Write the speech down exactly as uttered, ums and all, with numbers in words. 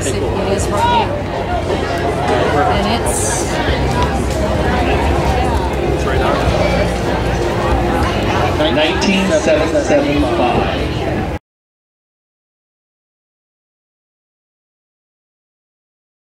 Yes, it, it is right here. And it's... nineteen seven seventy-five.